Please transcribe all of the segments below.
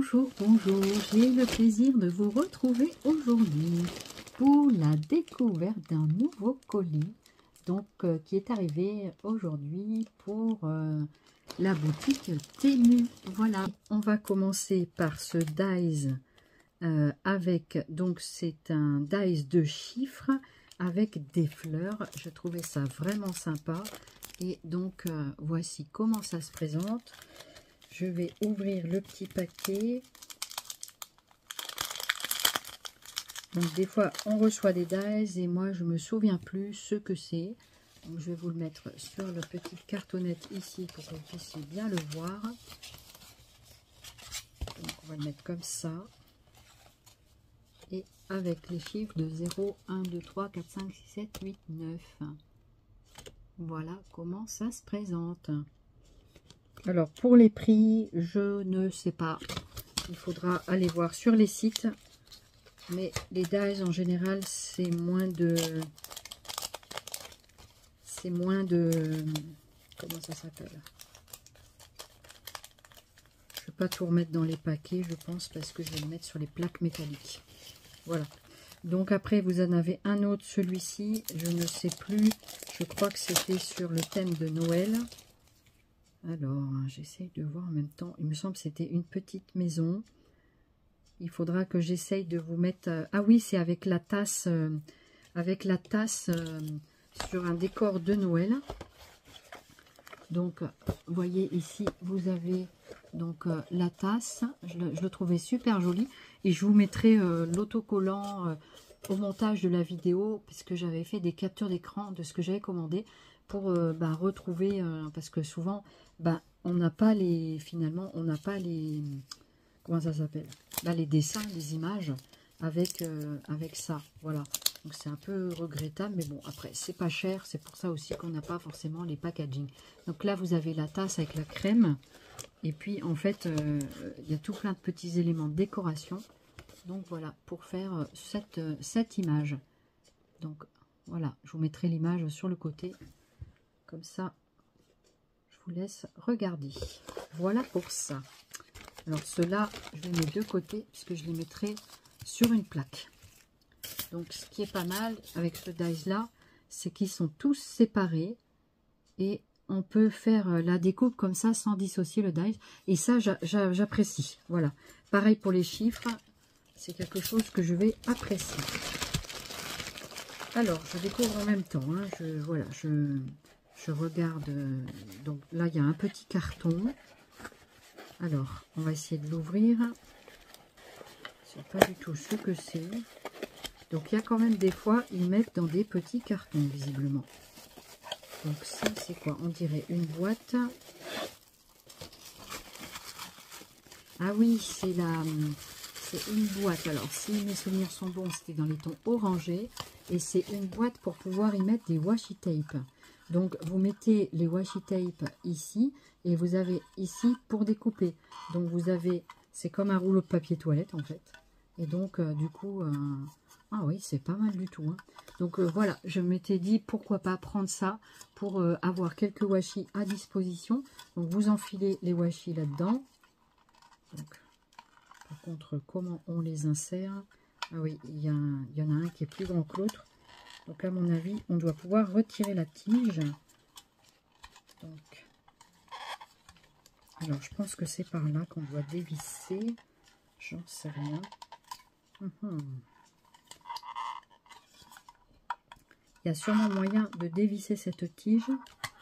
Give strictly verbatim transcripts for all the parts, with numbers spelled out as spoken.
Bonjour, bonjour, j'ai le plaisir de vous retrouver aujourd'hui pour la découverte d'un nouveau colis donc euh, qui est arrivé aujourd'hui pour euh, la boutique Temu. Voilà, on va commencer par ce dies euh, avec, donc c'est un dies de chiffres avec des fleurs. Je trouvais ça vraiment sympa et donc euh, voici comment ça se présente. Je vais ouvrir le petit paquet. Donc des fois on reçoit des dies et moi je me souviens plus ce que c'est. Donc je vais vous le mettre sur le petit cartonnette ici pour que vous puissiez bien le voir. Donc on va le mettre comme ça. Et avec les chiffres de zéro, un, deux, trois, quatre, cinq, six, sept, huit, neuf. Voilà comment ça se présente. Alors pour les prix, je ne sais pas. Il faudra aller voir sur les sites. Mais les dies en général, c'est moins de... C'est moins de... Comment ça s'appelle? Je ne vais pas tout remettre dans les paquets, je pense, parce que je vais le mettre sur les plaques métalliques. Voilà. Donc après, vous en avez un autre, celui-ci. Je ne sais plus. Je crois que c'était sur le thème de Noël. Alors, j'essaye de voir en même temps. Il me semble que c'était une petite maison. Il faudra que j'essaye de vous mettre... Euh, ah oui, c'est avec la tasse, euh, avec la tasse euh, sur un décor de Noël. Donc, vous voyez ici, vous avez donc euh, la tasse. Je le, je le trouvais super joli. Et je vous mettrai euh, l'autocollant euh, au montage de la vidéo, puisque j'avais fait des captures d'écran de ce que j'avais commandé pour euh, bah, retrouver, euh, parce que souvent, bah, on n'a pas les, finalement, on n'a pas les, comment ça s'appelle, bah, les dessins, les images avec, euh, avec ça, voilà. Donc c'est un peu regrettable, mais bon, après, c'est pas cher, c'est pour ça aussi qu'on n'a pas forcément les packaging. Donc là, vous avez la tasse avec la crème, et puis en fait, euh, il y a tout plein de petits éléments de décoration. Donc voilà, pour faire cette, cette image. Donc voilà, je vous mettrai l'image sur le côté. Comme ça, je vous laisse regarder. Voilà pour ça. Alors ceux-là, je les mets de côté puisque je les mettrai sur une plaque. Donc ce qui est pas mal avec ce dies-là, c'est qu'ils sont tous séparés. Et on peut faire la découpe comme ça sans dissocier le dies. Et ça, j'apprécie. Voilà. Pareil pour les chiffres. C'est quelque chose que je vais apprécier. Alors, je découvre en même temps. Hein, je, voilà, je... Je regarde, donc là il y a un petit carton. Alors, on va essayer de l'ouvrir. Je ne sais pas du tout ce que c'est. Donc il y a quand même des fois, ils mettent dans des petits cartons, visiblement. Donc ça, c'est quoi? On dirait une boîte. Ah oui, c'est la... C'est une boîte. Alors, si mes souvenirs sont bons, c'était dans les tons orangés. Et c'est une boîte pour pouvoir y mettre des washi tape. Donc, vous mettez les washi tape ici et vous avez ici pour découper. Donc, vous avez, c'est comme un rouleau de papier toilette en fait. Et donc, euh, du coup, euh, ah oui, c'est pas mal du tout. Hein. Donc, euh, voilà, je m'étais dit pourquoi pas prendre ça pour euh, avoir quelques washi à disposition. Donc, vous enfilez les washi là-dedans. Par contre, comment on les insère? Ah oui, il y, a un, il y en a un qui est plus grand que l'autre. Donc, à mon avis, on doit pouvoir retirer la tige. Donc, alors, je pense que c'est par là qu'on doit dévisser. J'en sais rien. Uhum. Il y a sûrement moyen de dévisser cette tige.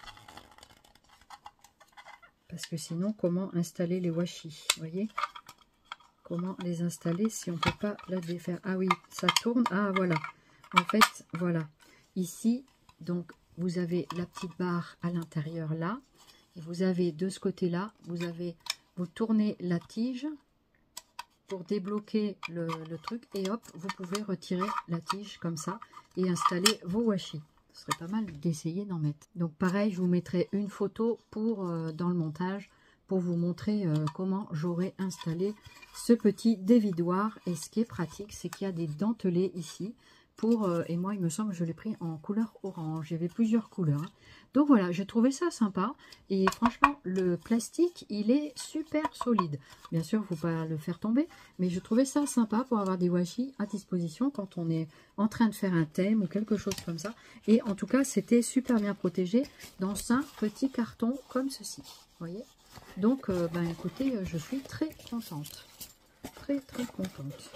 Parce que sinon, comment installer les washi? Vous voyez? Comment les installer si on ne peut pas la défaire? Ah oui, ça tourne. Ah, voilà. En fait, voilà, ici, donc, vous avez la petite barre à l'intérieur là, et vous avez de ce côté-là, vous avez, vous tournez la tige pour débloquer le, le truc, et hop, vous pouvez retirer la tige comme ça, et installer vos washi. Ce serait pas mal d'essayer d'en mettre. Donc pareil, je vous mettrai une photo pour euh, dans le montage, pour vous montrer euh, comment j'aurais installé ce petit dévidoir. Et ce qui est pratique, c'est qu'il y a des dentelés ici, pour, euh, et moi il me semble que je l'ai pris en couleur orange, il y avait plusieurs couleurs, hein. Donc voilà, j'ai trouvé ça sympa, et franchement le plastique il est super solide, bien sûr il ne faut pas le faire tomber, mais je trouvais ça sympa pour avoir des washi à disposition quand on est en train de faire un thème ou quelque chose comme ça, et en tout cas c'était super bien protégé dans un petit carton comme ceci, vous voyez. Donc euh, ben écoutez, je suis très contente, très très contente.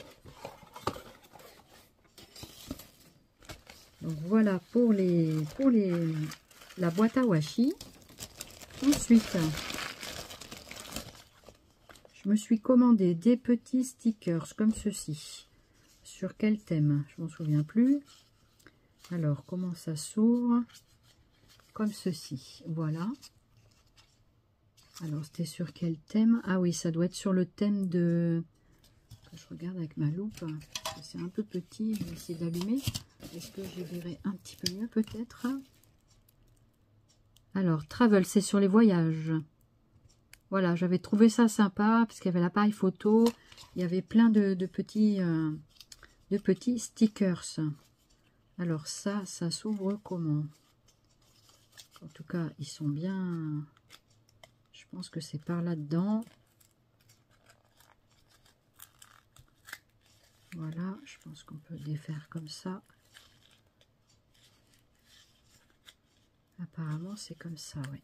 Donc voilà pour les pour les la boîte à washi. Ensuite, je me suis commandé des petits stickers comme ceci. Sur quel thème? Je m'en souviens plus. Alors, comment ça s'ouvre? Comme ceci. Voilà. Alors, c'était sur quel thème? Ah oui, ça doit être sur le thème de... Je regarde avec ma loupe. C'est un peu petit. Je vais essayer d'allumer. Est-ce que j'y verrai un petit peu mieux peut-être? Alors, travel, c'est sur les voyages. Voilà, j'avais trouvé ça sympa parce qu'il y avait l'appareil photo. Il y avait plein de, de, petits, euh, de petits stickers. Alors ça, ça s'ouvre comment? En tout cas, ils sont bien... Je pense que c'est par là-dedans. Voilà, je pense qu'on peut défaire comme ça. Apparemment, c'est comme ça, oui.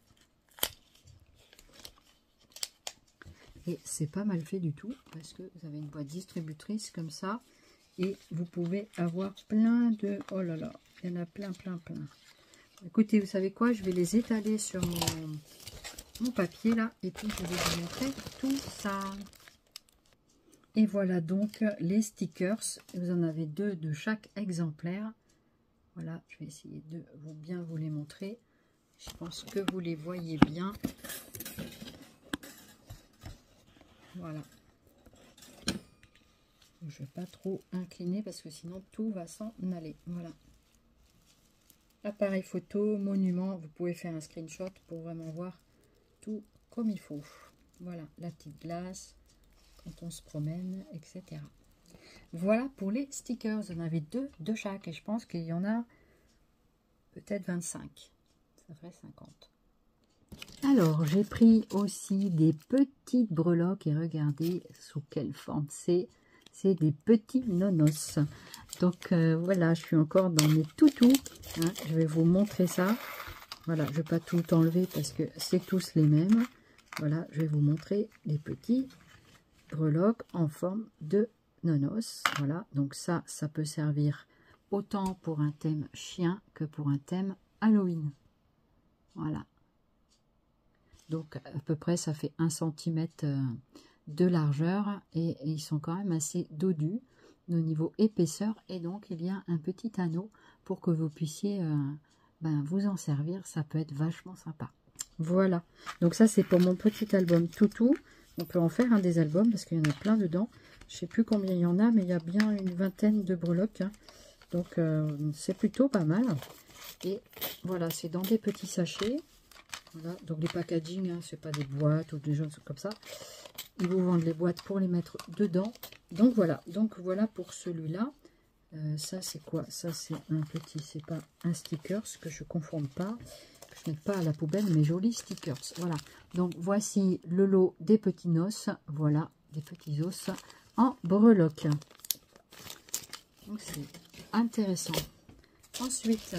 Et c'est pas mal fait du tout, parce que vous avez une boîte distributrice comme ça, et vous pouvez avoir plein de... Oh là là, il y en a plein, plein, plein. Écoutez, vous savez quoi? Je vais les étaler sur mon, mon papier, là, et puis je vais vous montrer tout ça. Et voilà donc les stickers. Vous en avez deux de chaque exemplaire. Voilà, je vais essayer de vous bien vous les montrer. Je pense que vous les voyez bien. Voilà. Je ne vais pas trop incliner parce que sinon tout va s'en aller. Voilà. Appareil photo, monument. Vous pouvez faire un screenshot pour vraiment voir tout comme il faut. Voilà, la petite glace quand on se promène, et cetera. Voilà pour les stickers. On avait deux de chaque et je pense qu'il y en a peut-être vingt-cinq. Ça ferait cinquante. Alors, j'ai pris aussi des petites breloques et regardez sous quelle forme c'est. C'est des petits nonos. Donc, euh, voilà, je suis encore dans mes toutous. Hein, je vais vous montrer ça. Voilà, je ne vais pas tout enlever parce que c'est tous les mêmes. Voilà, je vais vous montrer les petits breloques en forme de nonos. Voilà, donc ça, ça peut servir autant pour un thème chien que pour un thème Halloween. Voilà. Donc à peu près ça fait un centimètre de largeur et, et ils sont quand même assez dodus au niveau épaisseur, et donc il y a un petit anneau pour que vous puissiez euh, ben, vous en servir. Ça peut être vachement sympa. Voilà, donc ça c'est pour mon petit album toutou. On peut en faire un des albums parce qu'il y en a plein dedans. Je sais plus combien il y en a, mais il y a bien une vingtaine de breloques, hein. Donc euh, c'est plutôt pas mal. Et voilà, c'est dans des petits sachets. Voilà, donc les packaging, hein, c'est pas des boîtes ou des choses comme ça. Ils vous vendent les boîtes pour les mettre dedans. Donc voilà, donc voilà pour celui-là. Euh, ça c'est quoi? Ça c'est un petit, c'est pas un sticker, ce que je ne confonde pas. Que je ne mette pas à la poubelle, mes jolis stickers. Voilà, donc voici le lot des petits os. Voilà, des petits os en breloque. Donc c'est intéressant. Ensuite,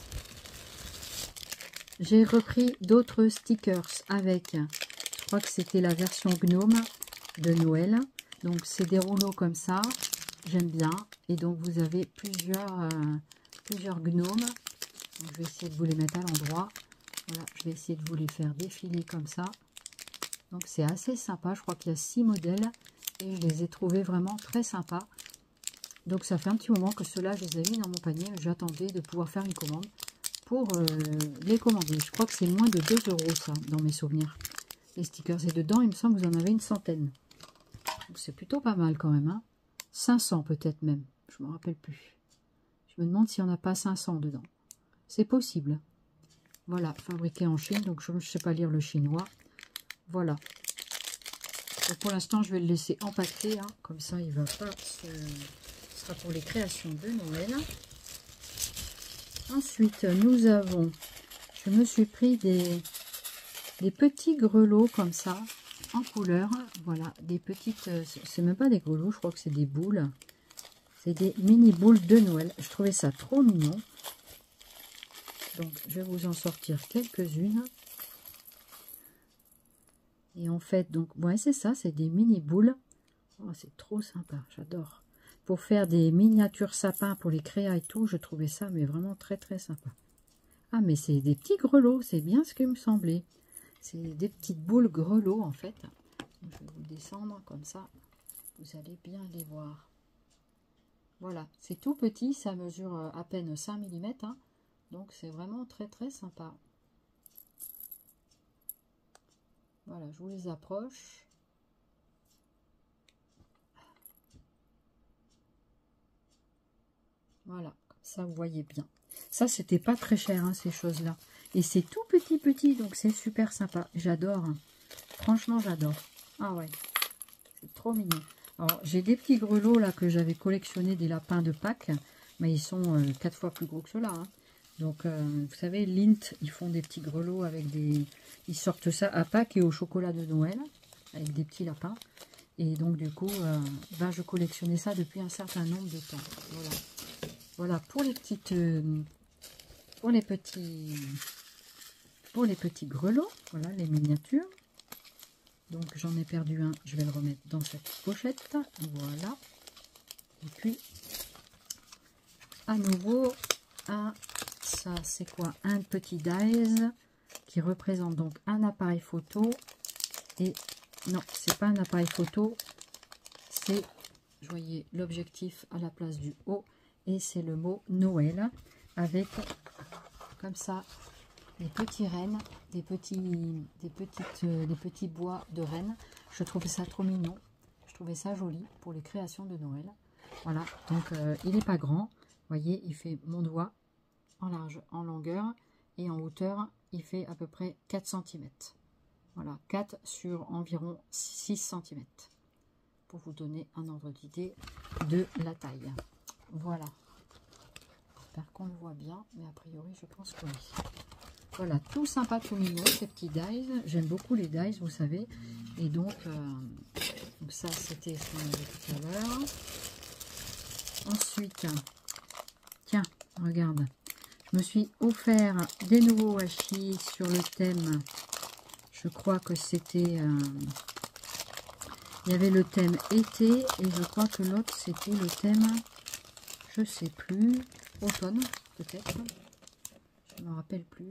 j'ai repris d'autres stickers avec, je crois que c'était la version gnome de Noël. Donc c'est des rouleaux comme ça, j'aime bien. Et donc vous avez plusieurs, euh, plusieurs gnomes. Donc, je vais essayer de vous les mettre à l'endroit. Voilà, je vais essayer de vous les faire défiler comme ça. Donc c'est assez sympa, je crois qu'il y a six modèles. Et je les ai trouvés vraiment très sympas. Donc ça fait un petit moment que ceux-là, je les ai mis dans mon panier. J'attendais de pouvoir faire une commande pour euh, les commander. Je crois que c'est moins de deux euros ça, dans mes souvenirs. Les stickers. Et dedans, il me semble que vous en avez une centaine. Donc c'est plutôt pas mal quand même. Hein. cinq cents peut-être même. Je ne me rappelle plus. Je me demande s'il n'y en a pas cinq cents dedans. C'est possible. Voilà, fabriqué en Chine. Donc je ne sais pas lire le chinois. Voilà. Donc pour l'instant, je vais le laisser empaqueter. Hein. Comme ça, il ne va pas se... Ce sera pour les créations de Noël. Ensuite, nous avons, je me suis pris des, des petits grelots comme ça, en couleur. Voilà, des petites, c'est même pas des grelots, je crois que c'est des boules. C'est des mini boules de Noël. Je trouvais ça trop mignon. Donc, je vais vous en sortir quelques-unes. Et en fait, donc, ouais, c'est ça, c'est des mini boules. Oh, c'est trop sympa, j'adore. Pour faire des miniatures sapins pour les créas et tout, je trouvais ça mais vraiment très très sympa. Ah, mais c'est des petits grelots, c'est bien ce qui me semblait. C'est des petites boules grelots en fait. Je vais vous descendre comme ça, vous allez bien les voir. Voilà, c'est tout petit, ça mesure à peine cinq millimètres, hein, donc c'est vraiment très très sympa. Voilà, je vous les approche. Voilà, comme ça vous voyez bien. Ça, c'était pas très cher, hein, ces choses-là. Et c'est tout petit petit, donc c'est super sympa. J'adore. Hein. Franchement, j'adore. Ah ouais, c'est trop mignon. Alors, j'ai des petits grelots là que j'avais collectionné des lapins de Pâques, mais ils sont euh, quatre fois plus gros que ceux-là. Hein. Donc, euh, vous savez, Lindt, ils font des petits grelots avec des... Ils sortent ça à Pâques et au chocolat de Noël, avec des petits lapins. Et donc, du coup, euh, ben, je collectionnais ça depuis un certain nombre de temps. Voilà. Voilà pour les petites, euh, pour les petits, pour les petits grelots. Voilà les miniatures. Donc j'en ai perdu un, je vais le remettre dans cette pochette. Voilà. Et puis à nouveau un, ça c'est quoi? Un petit dies qui représente donc un appareil photo. Et non, c'est pas un appareil photo, c'est, vous voyez l'objectif à la place du haut. Et c'est le mot Noël avec comme ça des petits rennes, des petits, des petites, euh, des petits bois de rennes. Je trouvais ça trop mignon. Je trouvais ça joli pour les créations de Noël. Voilà, donc euh, il n'est pas grand. Vous voyez, il fait mon doigt en large, en longueur et en hauteur, il fait à peu près quatre centimètres. Voilà, quatre sur environ six centimètres. Pour vous donner un ordre d'idée de la taille. Voilà. J'espère qu'on le voit bien, mais a priori, je pense que oui. Voilà, tout sympa, tout mignon, ces petits dies. J'aime beaucoup les dies, vous savez. Et donc, euh, donc ça, c'était ce qu'on avait tout à l'heure. Ensuite, tiens, regarde. Je me suis offert des nouveaux washi sur le thème. Je crois que c'était... Euh, il y avait le thème été et je crois que l'autre, c'était le thème... Je sais plus, automne peut-être, je ne me rappelle plus.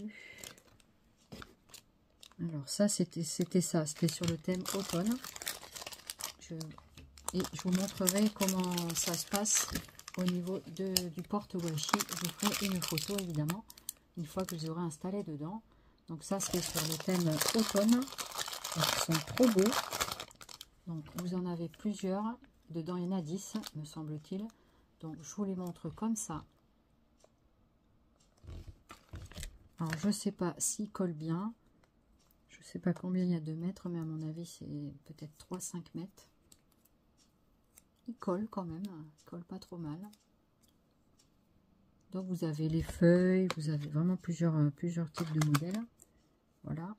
Alors ça c'était c'était ça, c'était sur le thème automne. Je, et je vous montrerai comment ça se passe au niveau de, du porte-washi. Je vous ferai une photo évidemment, une fois que vous aurez installé dedans. Donc ça c'est sur le thème automne. Ils sont trop beaux. Donc vous en avez plusieurs, dedans il y en a dix me semble-t-il. Donc, je vous les montre comme ça. Alors, je ne sais pas s'il colle bien. Je ne sais pas combien il y a de mètres, mais à mon avis, c'est peut-être trois à cinq mètres. Il colle quand même. Il colle pas trop mal. Donc, vous avez les feuilles. Vous avez vraiment plusieurs, plusieurs types de modèles. Voilà.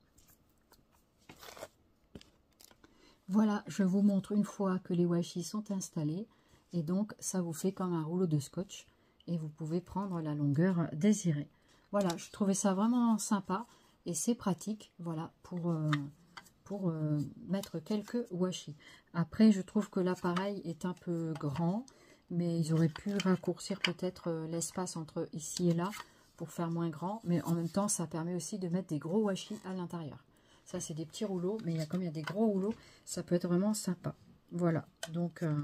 Voilà, je vous montre une fois que les washi sont installés. Et donc, ça vous fait comme un rouleau de scotch. Et vous pouvez prendre la longueur désirée. Voilà, je trouvais ça vraiment sympa. Et c'est pratique, voilà, pour, euh, pour euh, mettre quelques washi. Après, je trouve que l'appareil est un peu grand. Mais ils auraient pu raccourcir peut-être l'espace entre ici et là pour faire moins grand. Mais en même temps, ça permet aussi de mettre des gros washi à l'intérieur. Ça, c'est des petits rouleaux. Mais il y a, comme il y a des gros rouleaux, ça peut être vraiment sympa. Voilà, donc... Euh,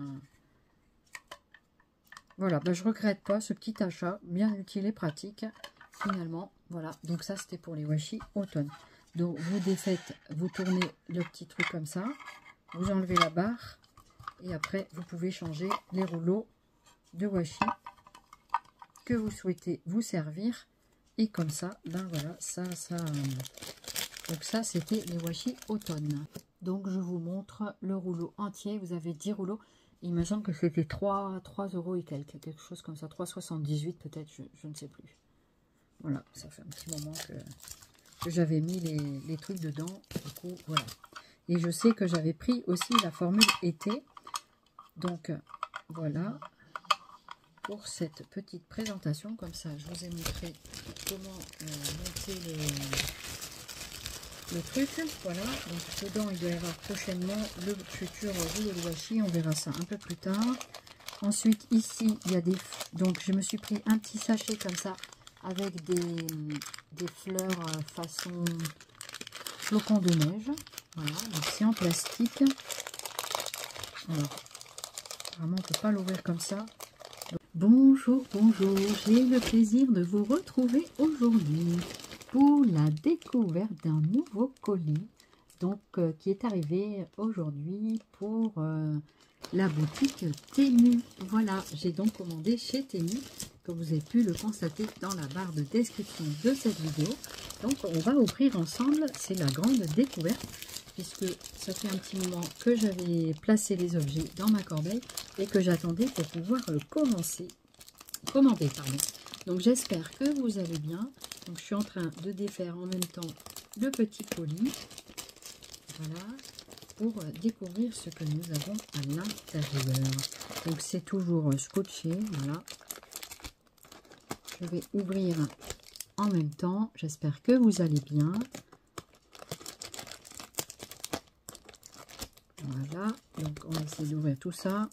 Voilà, ben je regrette pas ce petit achat, bien utile et pratique, finalement. Voilà, donc ça c'était pour les washi automne. Donc vous défaites, vous tournez le petit truc comme ça, vous enlevez la barre, et après vous pouvez changer les rouleaux de washi que vous souhaitez vous servir. Et comme ça, ben voilà, ça, ça... Donc ça c'était les washi automne. Donc je vous montre le rouleau entier, vous avez dix rouleaux. Il me semble que c'était trois euros et quelques, quelque chose comme ça, trois euros soixante-dix-huit peut-être, je, je ne sais plus. Voilà, ça fait un petit moment que, que j'avais mis les, les trucs dedans. Du coup, voilà. Et je sais que j'avais pris aussi la formule été. Donc, voilà. Pour cette petite présentation, comme ça, je vous ai montré comment euh, monter le, le truc. Voilà. Donc, dedans, il doit y avoir prochainement le futur rouleau de washi. On verra ça un peu plus tard. Ensuite, ici, il y a des... Donc, je me suis pris un petit sachet comme ça, avec des, des fleurs façon flocons de neige. Voilà, donc c'est en plastique. Alors, vraiment, on ne peut pas l'ouvrir comme ça. Donc, bonjour, bonjour, j'ai le plaisir de vous retrouver aujourd'hui pour la découverte d'un nouveau colis, donc euh, qui est arrivé aujourd'hui pour euh, la boutique Temu. Voilà, j'ai donc commandé chez Temu, comme vous avez pu le constater dans la barre de description de cette vidéo. Donc on va ouvrir ensemble, c'est la grande découverte, puisque ça fait un petit moment que j'avais placé les objets dans ma corbeille et que j'attendais pour pouvoir commencer, commander. Pardon. Donc j'espère que vous allez bien. Donc je suis en train de défaire en même temps le petit colis. Voilà, pour découvrir ce que nous avons à l'intérieur. Donc c'est toujours scotché, voilà. Je vais ouvrir en même temps. J'espère que vous allez bien. Voilà, donc on va essayer d'ouvrir tout ça.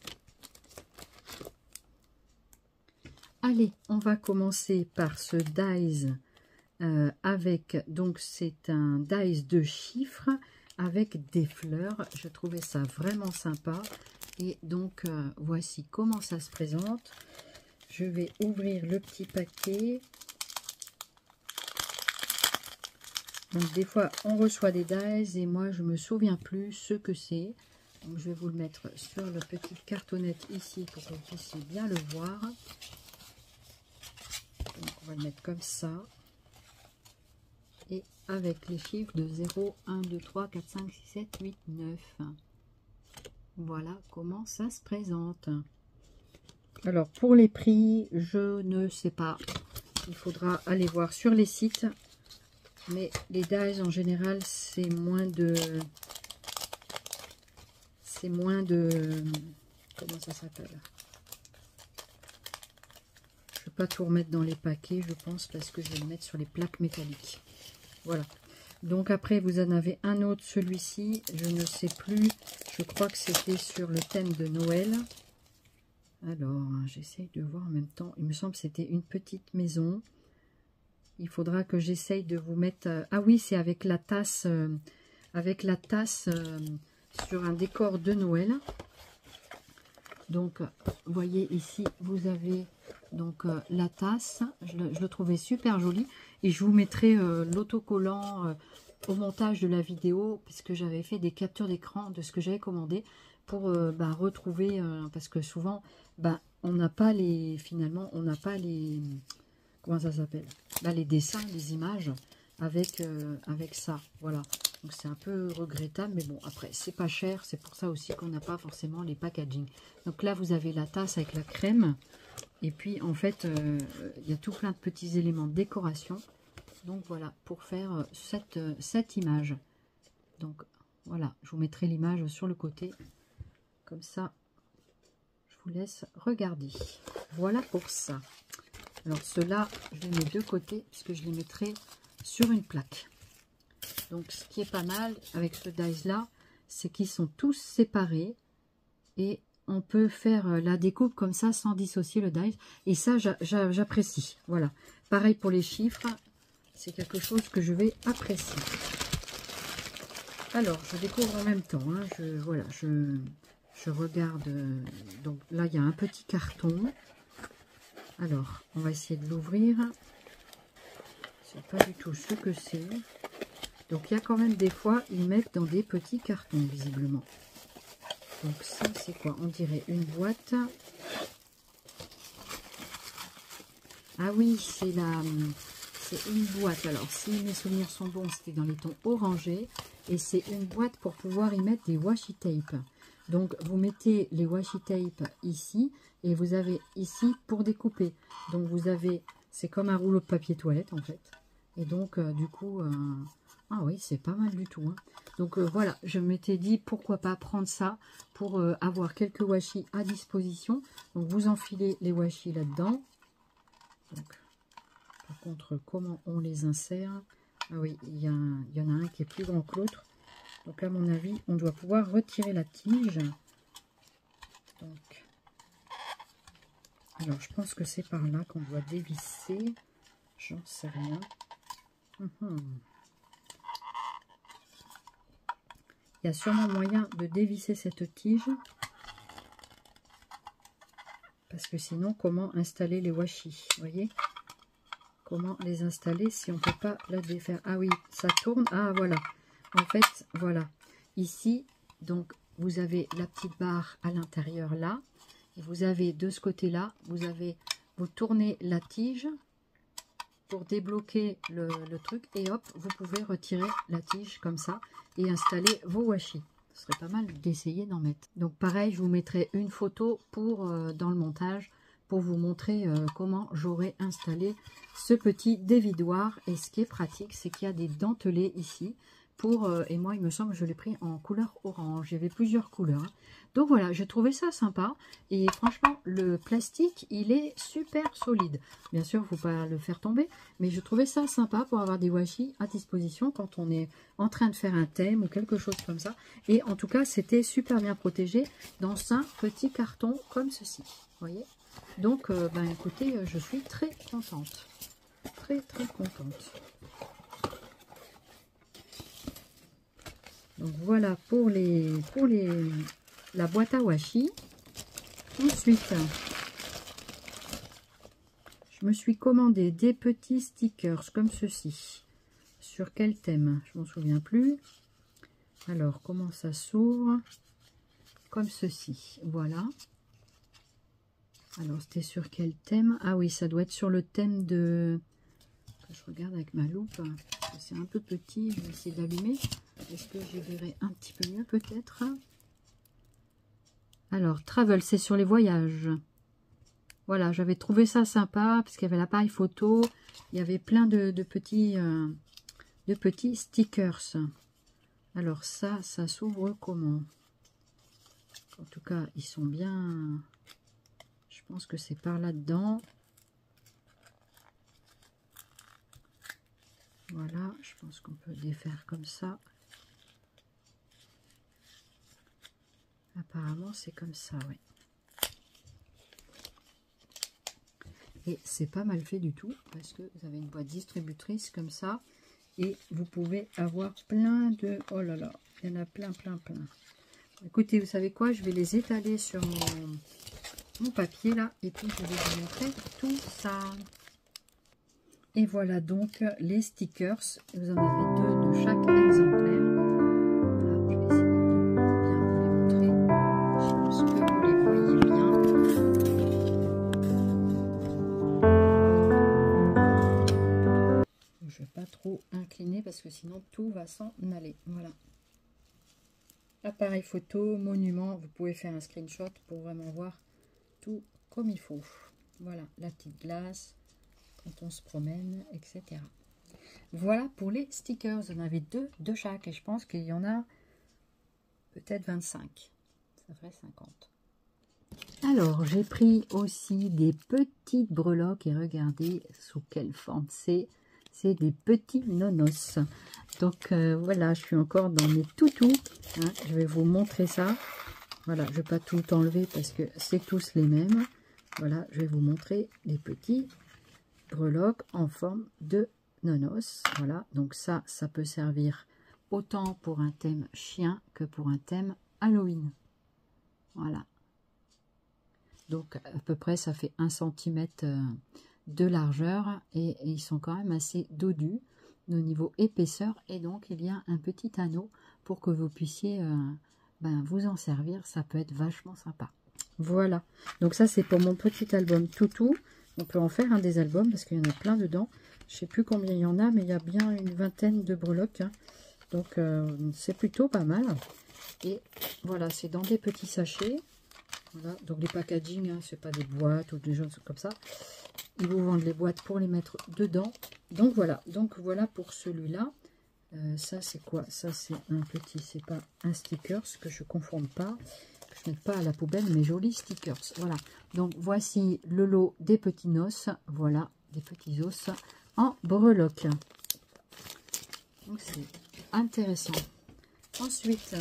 Allez, on va commencer par ce dies euh, avec, donc c'est un dies de chiffres avec des fleurs. Je trouvais ça vraiment sympa. Et donc, euh, voici comment ça se présente. Je vais ouvrir le petit paquet. Donc, des fois, on reçoit des dies et moi, je me souviens plus ce que c'est. Donc, je vais vous le mettre sur le petit cartonnette ici pour que vous puissiez bien le voir. Donc, on va le mettre comme ça. Et avec les chiffres de zéro, un, deux, trois, quatre, cinq, six, sept, huit, neuf. Voilà comment ça se présente. Alors, pour les prix, je ne sais pas. Il faudra aller voir sur les sites. Mais les dies, en général, c'est moins de... C'est moins de... Comment ça s'appelle? Je ne vais pas tout remettre dans les paquets, je pense, parce que je vais le mettre sur les plaques métalliques. Voilà. Donc après, vous en avez un autre, celui-ci. Je ne sais plus. Je crois que c'était sur le thème de Noël. Alors, j'essaye de voir en même temps. Il me semble que c'était une petite maison. Il faudra que j'essaye de vous mettre... Euh, ah oui, c'est avec la tasse, euh, avec la tasse euh, sur un décor de Noël. Donc, vous voyez ici, vous avez donc euh, la tasse. Je le, je le trouvais super joli. Et je vous mettrai euh, l'autocollant euh, au montage de la vidéo, puisque j'avais fait des captures d'écran de ce que j'avais commandé pour euh, bah, retrouver, euh, parce que souvent, bah, on n'a pas les, finalement, on n'a pas les... Comment ça s'appelle? Là, les dessins, les images avec, euh, avec ça. Voilà. Donc, c'est un peu regrettable. Mais bon, après, c'est pas cher. C'est pour ça aussi qu'on n'a pas forcément les packaging. Donc là, vous avez la tasse avec la crème. Et puis, en fait, euh, il y a tout plein de petits éléments de décoration. Donc, voilà, pour faire cette, cette image. Donc, voilà. Je vous mettrai l'image sur le côté. Comme ça, je vous laisse regarder. Voilà pour ça. Alors ceux-là, je les mets de côté puisque je les mettrai sur une plaque. Donc ce qui est pas mal avec ce dies là, c'est qu'ils sont tous séparés et on peut faire la découpe comme ça sans dissocier le dies. Et ça, j'apprécie. Voilà. Pareil pour les chiffres, c'est quelque chose que je vais apprécier. Alors, je découvre en même temps. Hein, je, voilà, je, je regarde. Donc là, il y a un petit carton. Alors, on va essayer de l'ouvrir. Je ne sais pas du tout ce que c'est. Donc, il y a quand même des fois, ils mettent dans des petits cartons, visiblement. Donc, ça, c'est quoi? On dirait une boîte. Ah oui, c'est la... C'est une boîte. Alors, si mes souvenirs sont bons, c'était dans les tons orangés. Et c'est une boîte pour pouvoir y mettre des washi tape. Donc, vous mettez les washi tape ici. Et vous avez ici pour découper. Donc, vous avez C'est comme un rouleau de papier toilette en fait. Et donc euh, du coup, euh, ah oui, c'est pas mal du tout. Hein. Donc euh, voilà, je m'étais dit pourquoi pas prendre ça pour euh, avoir quelques washi à disposition. Donc vous enfilez les washi là-dedans. Par contre, comment on les insère? Ah oui, il y, a un, il y en a un qui est plus grand que l'autre. Donc à mon avis, on doit pouvoir retirer la tige. Donc, alors je pense que c'est par là qu'on doit dévisser. J'en sais rien. Uhum. Il y a sûrement moyen de dévisser cette tige. Parce que sinon, comment installer les washi? Vous voyez? Comment les installer si on ne peut pas la défaire? Ah oui, ça tourne. Ah voilà. En fait, voilà. Ici, donc, vous avez la petite barre à l'intérieur là. Et vous avez de ce côté-là, vous avez, vous tournez la tige pour débloquer le, le truc. Et hop, vous pouvez retirer la tige comme ça et installer vos washi. Ce serait pas mal d'essayer d'en mettre. Donc pareil, je vous mettrai une photo pour euh, dans le montage pour vous montrer euh, comment j'aurais installé ce petit dévidoir. Et ce qui est pratique, c'est qu'il y a des dentelés ici. Pour, euh, et moi, il me semble que je l'ai pris en couleur orange. Il y avait plusieurs couleurs. Donc voilà, j'ai trouvé ça sympa. Et franchement, le plastique, il est super solide. Bien sûr, il ne faut pas le faire tomber. Mais je trouvais ça sympa pour avoir des washi à disposition quand on est en train de faire un thème ou quelque chose comme ça. Et en tout cas, c'était super bien protégé dans un petit carton comme ceci. Vous voyez? Donc, euh, ben écoutez, je suis très contente. Très, très contente. Donc voilà pour les pour les la boîte à washi. Ensuite, je me suis commandé des petits stickers comme ceci. Sur quel thème? Je m'en souviens plus. Alors, comment ça s'ouvre? Comme ceci. Voilà. Alors, c'était sur quel thème? Ah oui, ça doit être sur le thème de... Je regarde avec ma loupe. C'est un peu petit. Je vais essayer d'allumer. Est-ce que je verrai un petit peu mieux peut-être? Alors, travel, c'est sur les voyages. Voilà, j'avais trouvé ça sympa parce qu'il y avait l'appareil photo. Il y avait plein de, de, petits, euh, de petits stickers. Alors ça, ça s'ouvre comment? En tout cas, ils sont bien... Je pense que c'est par là-dedans. Voilà, je pense qu'on peut les faire comme ça. Apparemment, c'est comme ça, oui. Et c'est pas mal fait du tout, parce que vous avez une boîte distributrice comme ça, et vous pouvez avoir plein de... Oh là là, il y en a plein, plein, plein. Écoutez, vous savez quoi? Je vais les étaler sur mon, mon papier, là, et puis je vais vous montrer tout ça. Et voilà donc les stickers. Vous en avez deux de chaque exemplaire. Trop incliné parce que sinon tout va s'en aller. Voilà, appareil photo, monument, vous pouvez faire un screenshot pour vraiment voir tout comme il faut. Voilà, la petite glace quand on se promène, etc. Voilà pour les stickers. Vous en avez deux de chaque et je pense qu'il y en a peut-être vingt-cinq, ça ferait cinquante. Alors j'ai pris aussi des petites breloques et regardez sous quelle forme c'est. C'est des petits nonos. Donc euh, voilà, je suis encore dans mes toutous. Hein, je vais vous montrer ça. Voilà, je ne vais pas tout enlever parce que c'est tous les mêmes. Voilà, je vais vous montrer les petits breloques en forme de nonos. Voilà, donc ça, ça peut servir autant pour un thème chien que pour un thème Halloween. Voilà. Donc à peu près, ça fait un centimètre... Euh, de largeur et, et ils sont quand même assez dodus au niveau épaisseur et donc il y a un petit anneau pour que vous puissiez euh, ben, vous en servir. Ça peut être vachement sympa. Voilà, donc ça c'est pour mon petit album toutou. On peut en faire un des albums parce qu'il y en a plein dedans. Je sais plus combien il y en a, mais il y a bien une vingtaine de breloques, hein. Donc euh, c'est plutôt pas mal. Et voilà, c'est dans des petits sachets. Voilà, donc les packaging, hein, c'est pas des boîtes ou des choses comme ça. Ils vous vendent les boîtes pour les mettre dedans. Donc voilà, donc voilà pour celui-là. Euh, ça c'est quoi? Ça c'est un petit, c'est pas un sticker, ce que je ne confonde pas. Que je ne mette pas à la poubelle, mais jolis stickers. Voilà, donc voici le lot des petits noces. Voilà, des petits os en breloque. Donc c'est intéressant. Ensuite,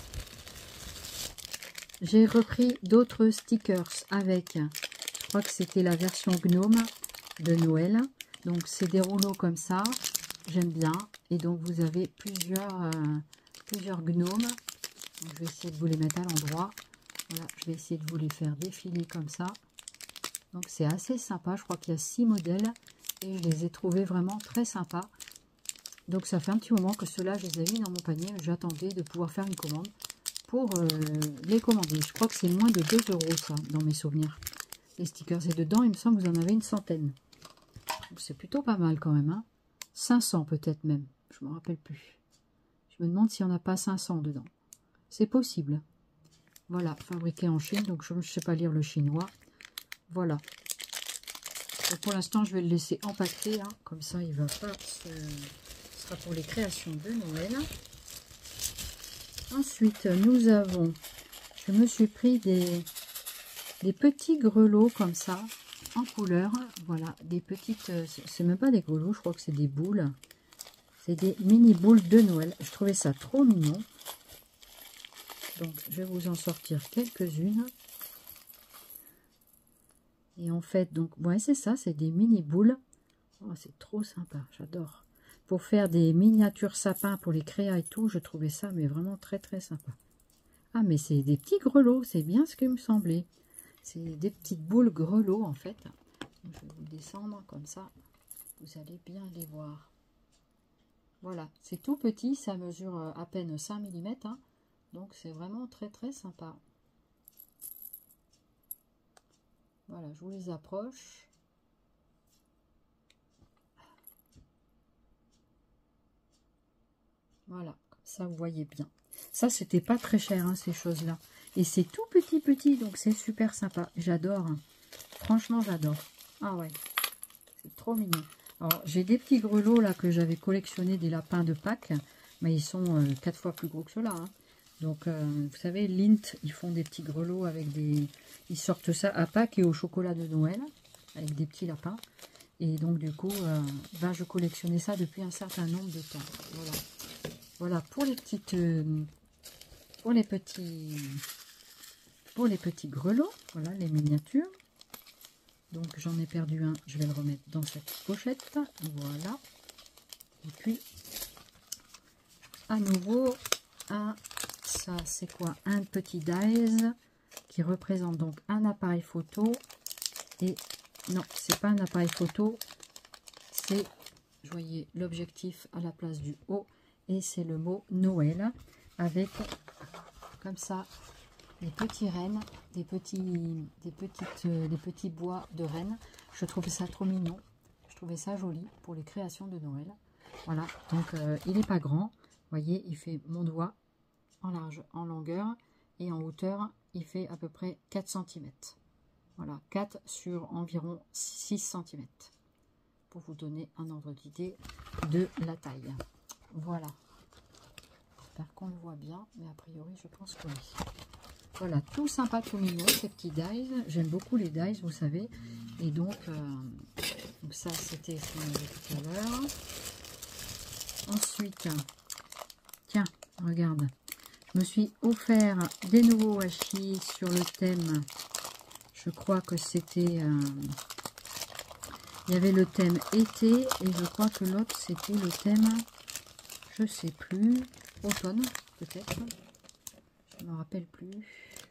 j'ai repris d'autres stickers avec, je crois que c'était la version gnome de Noël. Donc c'est des rouleaux comme ça, j'aime bien. Et donc vous avez plusieurs, euh, plusieurs gnomes. Donc, je vais essayer de vous les mettre à l'endroit. Voilà, je vais essayer de vous les faire défiler comme ça. Donc c'est assez sympa, je crois qu'il y a six modèles. Et je les ai trouvés vraiment très sympas. Donc ça fait un petit moment que ceux-là, je les ai mis dans mon panier. J'attendais de pouvoir faire une commande pour euh, les commander. Je crois que c'est moins de deux euros ça, dans mes souvenirs. Les stickers. Et dedans, il me semble que vous en avez une centaine. C'est plutôt pas mal quand même. Hein. cinq cents peut-être même. Je ne me rappelle plus. Je me demande s'il n'y en a pas cinq cents dedans. C'est possible. Voilà, fabriqué en Chine. Donc je ne sais pas lire le chinois. Voilà. Donc, pour l'instant, je vais le laisser empaqueter. Hein. Comme ça, il ne va pas se... Ce sera pour les créations de Noël. Ensuite, nous avons... Je me suis pris des, des petits grelots comme ça, en couleur. Voilà, des petites... C'est même pas des grelots, je crois que c'est des boules. C'est des mini boules de Noël. Je trouvais ça trop mignon. Donc, je vais vous en sortir quelques-unes. Et en fait, donc, ouais, c'est ça, c'est des mini boules. Oh, c'est trop sympa, j'adore. Pour faire des miniatures sapins pour les créas et tout, je trouvais ça mais vraiment très très sympa. Ah, mais c'est des petits grelots, c'est bien ce qui me semblait. C'est des petites boules grelots en fait. Je vais vous descendre comme ça, vous allez bien les voir. Voilà, c'est tout petit, ça mesure à peine cinq millimètres. Hein, donc c'est vraiment très très sympa. Voilà, je vous les approche. Voilà, comme ça vous voyez bien. Ça, c'était pas très cher, hein, ces choses-là. Et c'est tout petit, petit, donc c'est super sympa. J'adore. Hein. Franchement, j'adore. Ah ouais, c'est trop mignon. Alors, j'ai des petits grelots, là, que j'avais collectionné des lapins de Pâques. Mais ils sont euh, quatre fois plus gros que ceux-là. Hein. Donc, euh, vous savez, Lindt, ils font des petits grelots avec des... Ils sortent ça à Pâques et au chocolat de Noël, avec des petits lapins. Et donc, du coup, euh, ben, je collectionnais ça depuis un certain nombre de temps. Voilà. Voilà pour les petites, euh, pour les petits, pour les petits grelots. Voilà les miniatures. Donc j'en ai perdu un, je vais le remettre dans cette pochette. Voilà. Et puis à nouveau un, ça c'est quoi? Un petit dies qui représente donc un appareil photo. Et non, c'est pas un appareil photo, c'est, vous voyez l'objectif à la place du haut. Et c'est le mot Noël avec comme ça des petits rennes, des petits, des petites, euh, des petits bois de rennes. Je trouvais ça trop mignon. Je trouvais ça joli pour les créations de Noël. Voilà, donc euh, il n'est pas grand. Vous voyez, il fait mon doigt en large, en longueur et en hauteur, il fait à peu près quatre centimètres. Voilà, quatre sur environ six centimètres. Pour vous donner un ordre d'idée de la taille. Voilà. J'espère qu'on le voit bien, mais a priori, je pense que oui. Voilà, tout sympa, tout mignon, ces petits dies. J'aime beaucoup les dies, vous savez. Et donc, euh, donc ça, c'était ce qu'on avait tout à l'heure. Ensuite, tiens, regarde. Je me suis offert des nouveaux washi sur le thème. Je crois que c'était... Euh, il y avait le thème été et je crois que l'autre, c'était le thème... Je sais plus, automne peut-être, je ne me rappelle plus.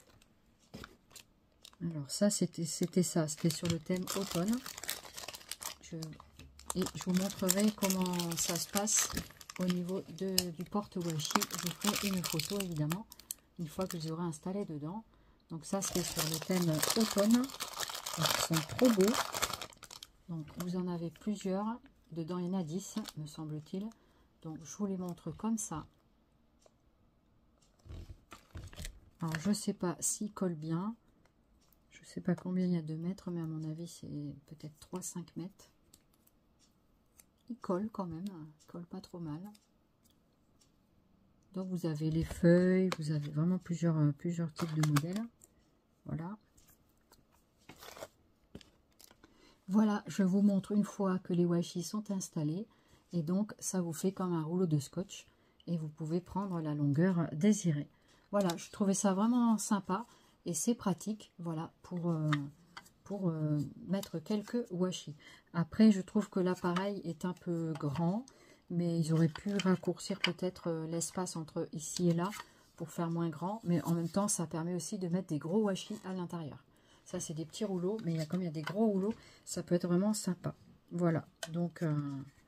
Alors ça c'était c'était ça, c'était sur le thème automne. Je, et je vous montrerai comment ça se passe au niveau de, du porte-washi. Je vous ferai une photo évidemment, une fois que je les aurai installés dedans. Donc ça c'était sur le thème automne. Donc, ils sont trop beaux. Donc vous en avez plusieurs, dedans il y en a dix me semble-t-il. Donc, je vous les montre comme ça. Alors, je ne sais pas s'ils collent bien. Je sais pas combien il y a de mètres, mais à mon avis, c'est peut-être trois à cinq mètres. Il colle quand même, il colle pas trop mal. Donc vous avez les feuilles, vous avez vraiment plusieurs, plusieurs types de modèles. Voilà. Voilà, je vous montre une fois que les washi sont installés. Et donc ça vous fait comme un rouleau de scotch. Et vous pouvez prendre la longueur désirée. Voilà, je trouvais ça vraiment sympa. Et c'est pratique, voilà, pour, euh, pour euh, mettre quelques washi. Après, je trouve que l'appareil est un peu grand. Mais ils auraient pu raccourcir peut-être l'espace entre ici et là pour faire moins grand. Mais en même temps, ça permet aussi de mettre des gros washi à l'intérieur. Ça, c'est des petits rouleaux. Mais il y a, comme il y a des gros rouleaux, ça peut être vraiment sympa. Voilà. Donc, euh,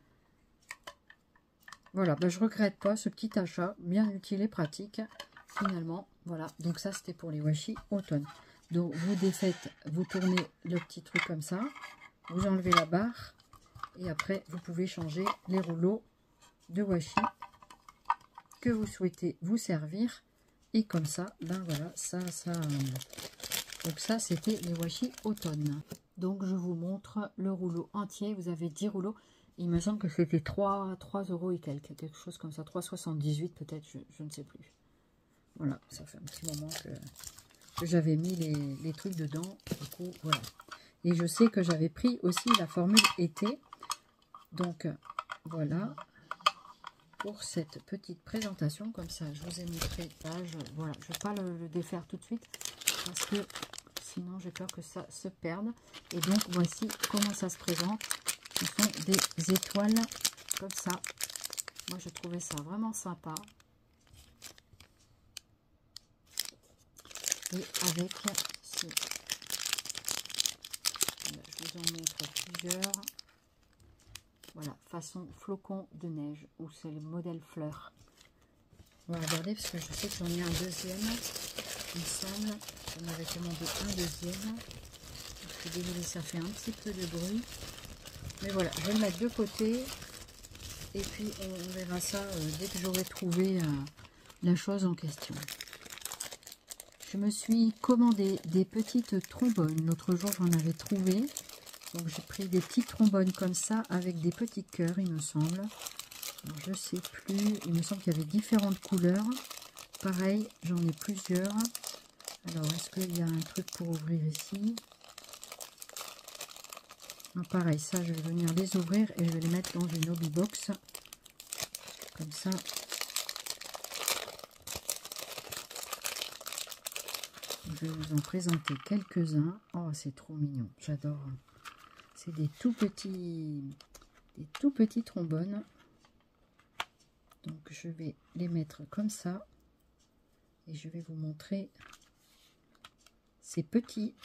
voilà. Ben, je ne regrette pas ce petit achat. Bien utile et pratique, finalement. Voilà. Donc, ça, c'était pour les washi automne. Donc, vous défaites, vous tournez le petit truc comme ça. Vous enlevez la barre. Et après, vous pouvez changer les rouleaux de washi que vous souhaitez vous servir. Et comme ça, ben voilà, ça, ça. Donc ça, c'était les washi automne. Donc, je vous montre le rouleau entier. Vous avez dix rouleaux. Il me semble que c'était trois euros et quelques, quelque chose comme ça. trois euros soixante-dix-huit peut-être, je, je ne sais plus. Voilà, ça fait un petit moment que, que j'avais mis les, les trucs dedans. Du coup, voilà. Et je sais que j'avais pris aussi la formule été. Donc, voilà, pour cette petite présentation, comme ça, je vous ai montré page. Voilà, je ne vais pas le, le défaire tout de suite, parce que sinon, j'ai peur que ça se perde. Et donc, voici comment ça se présente. Ce sont des étoiles, comme ça. Moi, je trouvais ça vraiment sympa. Et avec ce... Voilà, je vous en montre plusieurs. Voilà, façon flocon de neige, ou c'est le modèle fleur. On va regarder parce que je sais que j'en ai un deuxième, il me semble. J'en avais commandé un deuxième. Je suis désolée, ça fait un petit peu de bruit. Mais voilà, je vais le mettre de côté. Et puis on verra ça euh, dès que j'aurai trouvé euh, la chose en question. Je me suis commandé des petites trombones. L'autre jour, j'en avais trouvé. Donc j'ai pris des petits trombones comme ça avec des petits cœurs, il me semble. Alors, je sais plus, il me semble qu'il y avait différentes couleurs. Pareil, j'en ai plusieurs. Alors est-ce qu'il y a un truc pour ouvrir ici? Non, pareil, ça je vais venir les ouvrir et je vais les mettre dans une hobby box. Comme ça. Je vais vous en présenter quelques-uns. Oh, c'est trop mignon, j'adore. C'est des tout petits, des tout petits trombones. Donc je vais les mettre comme ça. Et je vais vous montrer ces petits.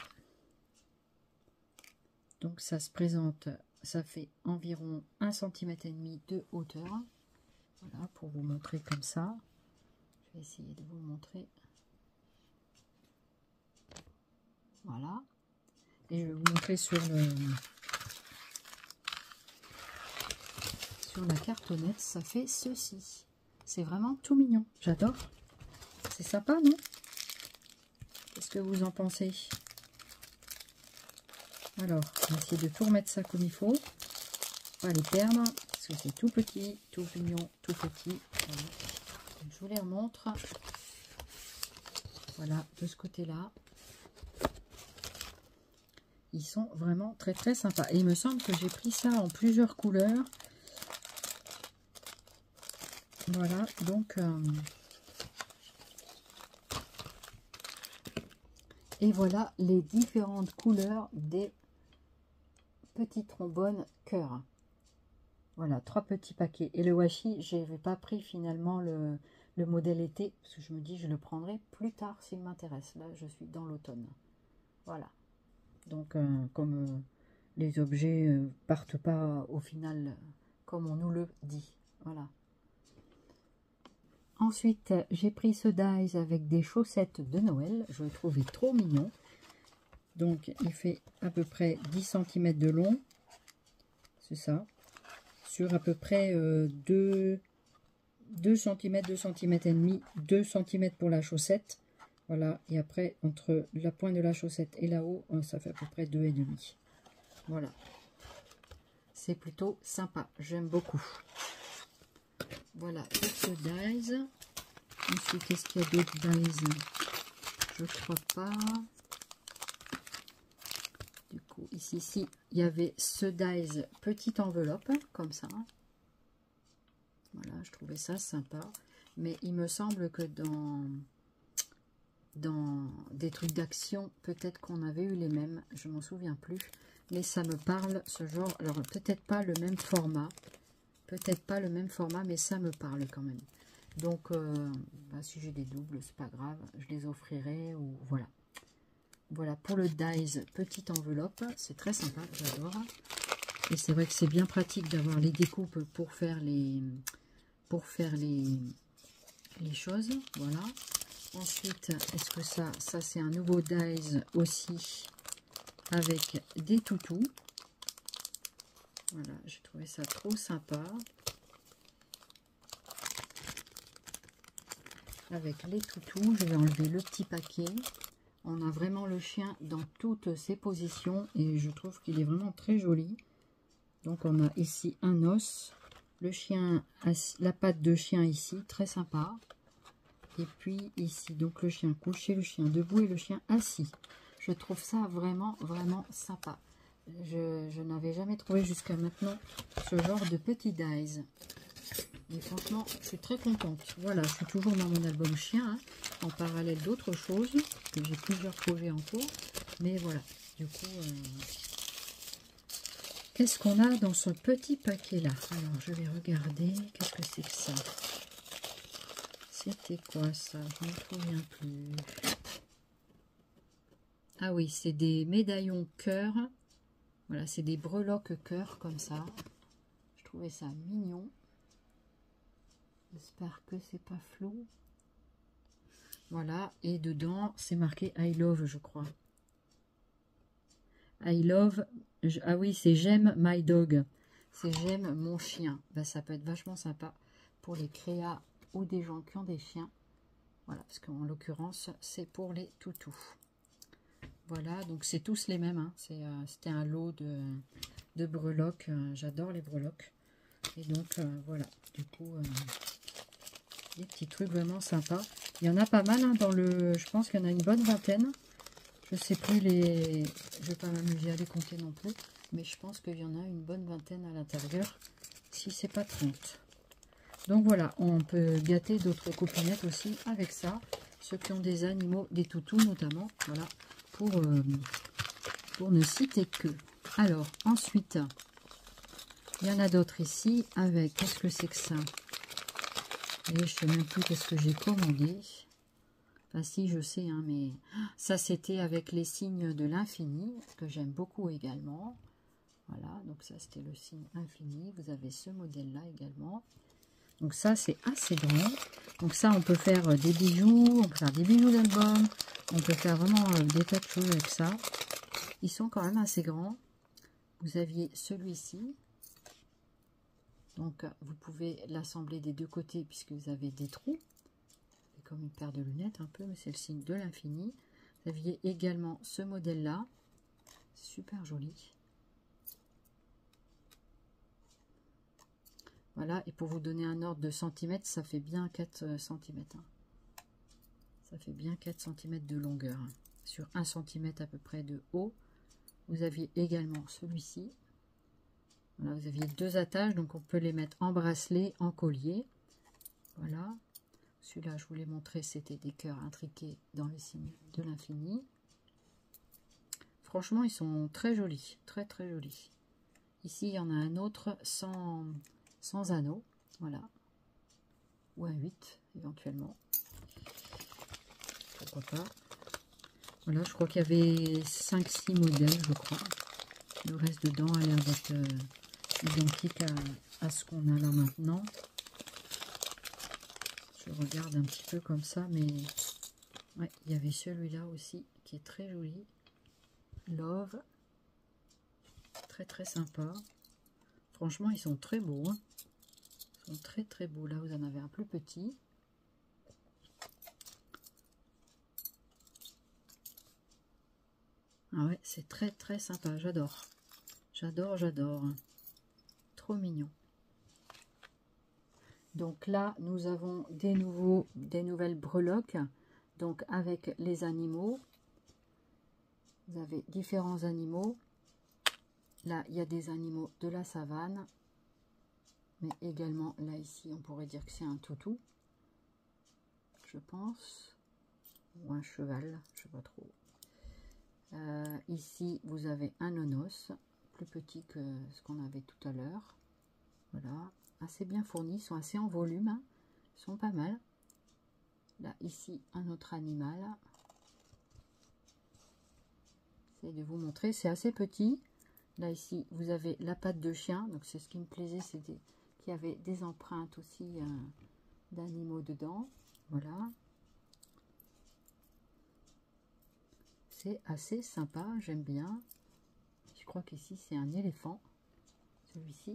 Donc ça se présente, ça fait environ un centimètre et demi de hauteur. Voilà, pour vous montrer comme ça. Je vais essayer de vous montrer. Voilà. Et je vais vous montrer sur le... Sur la cartonnette, ça fait ceci. C'est vraiment tout mignon. J'adore. C'est sympa, non? Qu'est-ce que vous en pensez? Alors, on va essayer de tout remettre ça comme il faut. Pas les perdre, parce que c'est tout petit, tout mignon, tout petit. Voilà. Je vous les remontre. Voilà, de ce côté-là. Ils sont vraiment très très sympas. Et il me semble que j'ai pris ça en plusieurs couleurs. Voilà, donc... Euh, et voilà les différentes couleurs des petits trombones cœur. Voilà, trois petits paquets. Et le washi, je n'avais pas pris finalement le, le modèle été, parce que je me dis je le prendrai plus tard s'il m'intéresse. Là, je suis dans l'automne. Voilà. Donc, euh, comme euh, les objets euh, partent pas au final euh, comme on nous le dit. Voilà. Ensuite, j'ai pris ce dies avec des chaussettes de Noël. Je le trouvais trop mignon. Donc, il fait à peu près dix centimètres de long. C'est ça. Sur à peu près euh, deux centimètres, deux centimètres et demi, deux centimètres pour la chaussette. Voilà, et après, entre la pointe de la chaussette et là-haut, ça fait à peu près deux et demi. Voilà. C'est plutôt sympa, j'aime beaucoup. Voilà, pour ce dies. Ensuite, qu'est-ce qu'il y a d'autre dies? Je crois pas. Du coup, ici, ici, il y avait ce dies petite enveloppe, comme ça. Voilà, je trouvais ça sympa. Mais il me semble que dans... dans des trucs d'action, peut-être qu'on avait eu les mêmes, je m'en souviens plus, mais ça me parle ce genre, alors peut-être pas le même format, peut-être pas le même format, mais ça me parle quand même. Donc, euh, bah, si j'ai des doubles, c'est pas grave, je les offrirai, ou voilà. Voilà, pour le dies, petite enveloppe, c'est très sympa, j'adore. Et c'est vrai que c'est bien pratique d'avoir les découpes pour faire les, pour faire les, les choses, voilà. Ensuite, est-ce que ça, ça c'est un nouveau dies aussi avec des toutous. Voilà, j'ai trouvé ça trop sympa. Avec les toutous, je vais enlever le petit paquet. On a vraiment le chien dans toutes ses positions et je trouve qu'il est vraiment très joli. Donc on a ici un os, le chien, la patte de chien ici, très sympa. Et puis ici, donc le chien couché, le chien debout et le chien assis. Je trouve ça vraiment, vraiment sympa. Je, je n'avais jamais trouvé jusqu'à maintenant ce genre de petit dies. Et franchement, je suis très contente. Voilà, je suis toujours dans mon album chien, hein, en parallèle d'autres choses, que j'ai plusieurs projets en cours. Mais voilà, du coup, euh, qu'est-ce qu'on a dans ce petit paquet-là? Alors, je vais regarder. Qu'est-ce que c'est que ça? C'était quoi ça? Je ne me souviens plus. Ah oui, c'est des médaillons cœur. Voilà, c'est des breloques cœur comme ça. Je trouvais ça mignon. J'espère que c'est pas flou. Voilà, et dedans, c'est marqué I love, je crois. I love, je, ah oui, c'est j'aime my dog. C'est j'aime mon chien. Ben, ça peut être vachement sympa pour les créas ou des gens qui ont des chiens. Voilà, parce qu'en l'occurrence, c'est pour les toutous. Voilà, donc c'est tous les mêmes. Hein. C'était euh, un lot de, de breloques. Euh, J'adore les breloques. Et donc, euh, voilà, du coup, euh, des petits trucs vraiment sympas. Il y en a pas mal hein, dans le... Je pense qu'il y en a une bonne vingtaine. Je sais plus les... Je vais pas m'amuser à les compter non plus. Mais je pense qu'il y en a une bonne vingtaine à l'intérieur. Si c'est pas trente. Donc voilà, on peut gâter d'autres copinettes aussi avec ça. Ceux qui ont des animaux, des toutous notamment. Voilà, pour, euh, pour ne citer que. Alors, ensuite, il y en a d'autres ici avec... Qu'est-ce que c'est que ça? Et je sais même plus qu'est-ce que j'ai commandé. Enfin si, je sais, hein, mais ça c'était avec les signes de l'infini, que j'aime beaucoup également. Voilà, donc ça c'était le signe infini. Vous avez ce modèle-là également. Donc ça c'est assez grand. Donc ça on peut faire des bijoux, on peut faire des bijoux d'album, on peut faire vraiment des tas de choses avec ça. Ils sont quand même assez grands. Vous aviez celui-ci. Donc vous pouvez l'assembler des deux côtés puisque vous avez des trous. C'est comme une paire de lunettes un peu, mais c'est le signe de l'infini. Vous aviez également ce modèle-là. Super joli. Voilà, et pour vous donner un ordre de centimètres, ça fait bien quatre centimètres. Hein. Ça fait bien quatre centimètres de longueur. Hein. Sur un centimètre à peu près de haut. Vous aviez également celui-ci. Voilà, vous aviez deux attaches, donc on peut les mettre en bracelet, en collier. Voilà. Celui-là, je vous l'ai montré, c'était des cœurs intriqués dans le signe de l'infini. Franchement, ils sont très jolis, très très jolis. Ici, il y en a un autre sans, sans anneau, voilà. Ou un huit, éventuellement. Pourquoi pas. Voilà, je crois qu'il y avait cinq six modèles, je crois. Le reste dedans a l'air d'être euh, identique à, à ce qu'on a là maintenant. Je regarde un petit peu comme ça, mais ouais, il y avait celui-là aussi qui est très joli. Love. Très très sympa. Franchement, ils sont très beaux. Hein. Ils sont très très beaux. Là, vous en avez un plus petit. Ah ouais, c'est très très sympa, j'adore. J'adore, j'adore. Trop mignon. Donc là, nous avons des, nouveaux, des nouvelles breloques, donc avec les animaux. Vous avez différents animaux. Là, il y a des animaux de la savane. Mais également, là, ici, on pourrait dire que c'est un toutou. Je pense. Ou un cheval, je ne sais pas trop. Euh, ici, vous avez un nonos, plus petit que ce qu'on avait tout à l'heure. Voilà. Assez bien fournis, ils sont assez en volume, hein. Ils sont pas mal. Là, ici, un autre animal. J'essaie de vous montrer, c'est assez petit. Là, ici, vous avez la patte de chien. Donc, c'est ce qui me plaisait, c'était qu'il y avait des empreintes aussi euh, d'animaux dedans. Voilà. C'est assez sympa, j'aime bien. Je crois qu'ici, c'est un éléphant. Celui-ci.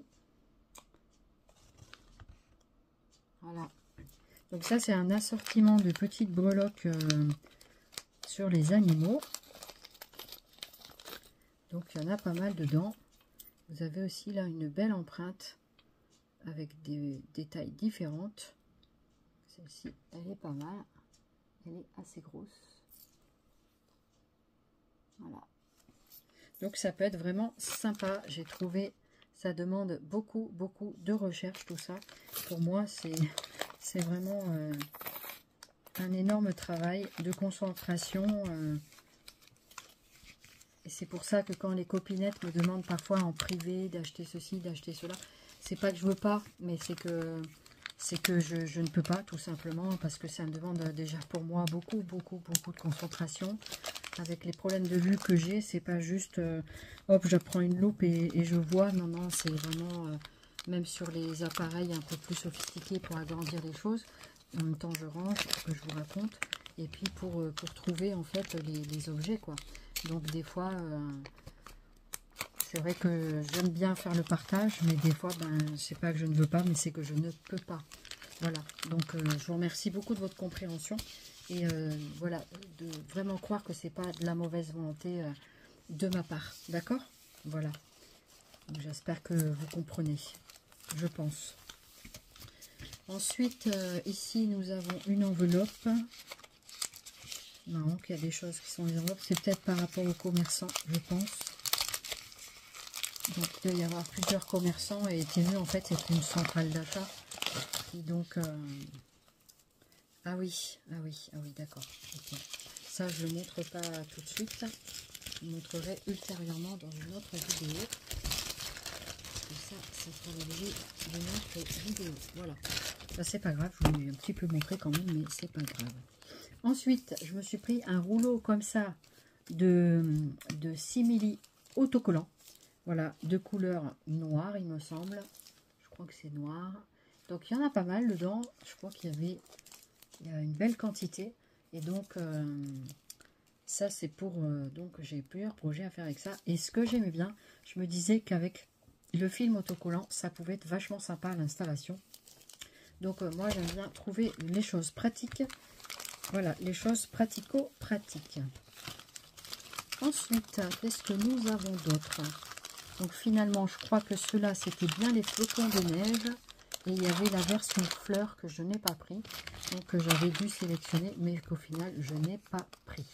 Voilà. Donc ça, c'est un assortiment de petites breloques euh, sur les animaux. Donc, il y en a pas mal dedans. Vous avez aussi là une belle empreinte avec des, des tailles différentes. Celle-ci, elle est pas mal. Elle est assez grosse. Voilà. Donc, ça peut être vraiment sympa. J'ai trouvé, ça demande beaucoup, beaucoup de recherche, tout ça. Pour moi, c'est... C'est vraiment euh, un énorme travail de concentration. Euh, et c'est pour ça que quand les copinettes me demandent parfois en privé d'acheter ceci, d'acheter cela, c'est pas que je veux pas, mais c'est que c'est que je, je ne peux pas, tout simplement, parce que ça me demande déjà pour moi beaucoup, beaucoup, beaucoup de concentration. Avec les problèmes de vue que j'ai, c'est pas juste euh, hop, je prends une loupe et, et je vois. Non, non, c'est vraiment... Euh, même sur les appareils un peu plus sophistiqués pour agrandir les choses. En même temps, je range, pour que je vous raconte. Et puis, pour, pour trouver, en fait, les, les objets, quoi. Donc, des fois, euh, c'est vrai que j'aime bien faire le partage, mais des fois, ben, c'est pas que je ne veux pas, mais c'est que je ne peux pas. Voilà. Donc, euh, je vous remercie beaucoup de votre compréhension. Et euh, voilà, de vraiment croire que c'est pas de la mauvaise volonté euh, de ma part. D'accord? Voilà. J'espère que vous comprenez. Je pense. Ensuite, euh, ici, nous avons une enveloppe. Non, qu'il y a des choses qui sont des enveloppes. C'est peut-être par rapport aux commerçants, je pense. Donc, il doit y avoir plusieurs commerçants. Et T M U, en fait, c'est une centrale d'achat. Qui donc... Euh... Ah oui, ah oui, ah oui, d'accord. Okay. Ça, je ne le montre pas tout de suite. Je le montrerai ultérieurement dans une autre vidéo. Ça, ça fera l'objet de notre vidéo. Voilà. Ça, c'est pas grave. Je vous l'ai un petit peu montré quand même, mais c'est pas grave. Ensuite, je me suis pris un rouleau comme ça de, de simili autocollant. Voilà, de couleur noire, il me semble. Je crois que c'est noir. Donc, il y en a pas mal dedans. Je crois qu'il y avait il y a une belle quantité. Et donc, euh, ça, c'est pour... Euh, donc, j'ai plusieurs projets à faire avec ça. Et ce que j'aimais bien, je me disais qu'avec le film autocollant, ça pouvait être vachement sympa à l'installation. Donc, euh, moi, j'aime bien trouver les choses pratiques. Voilà, les choses pratico-pratiques. Ensuite, qu'est-ce que nous avons d'autre? Donc, finalement, je crois que ceux-là, c'était bien les flocons de neige. Et il y avait la version fleur que je n'ai pas pris. Donc, que j'avais dû sélectionner, mais qu'au final, je n'ai pas pris.